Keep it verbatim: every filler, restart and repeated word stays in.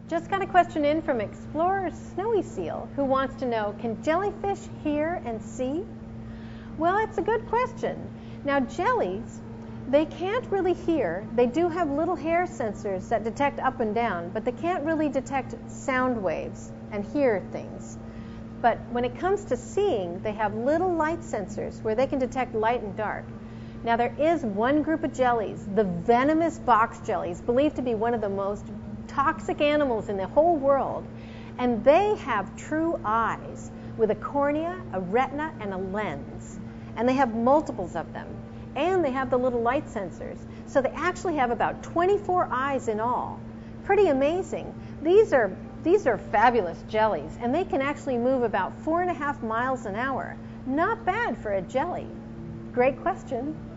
Just got a question in from Explorer Snowy Seal, who wants to know, can jellyfish hear and see? Well, it's a good question. Now, jellies, they can't really hear. They do have little hair sensors that detect up and down, but they can't really detect sound waves and hear things. But when it comes to seeing, they have little light sensors where they can detect light and dark. Now, there is one group of jellies, the venomous box jellies, believed to be one of the most toxic animals in the whole world, and they have true eyes with a cornea, a retina, and a lens, and they have multiples of them, and they have the little light sensors, so they actually have about twenty-four eyes in all. Pretty amazing. These are these are fabulous jellies, and they can actually move about four and a half miles an hour. Not bad for a jelly. Great question.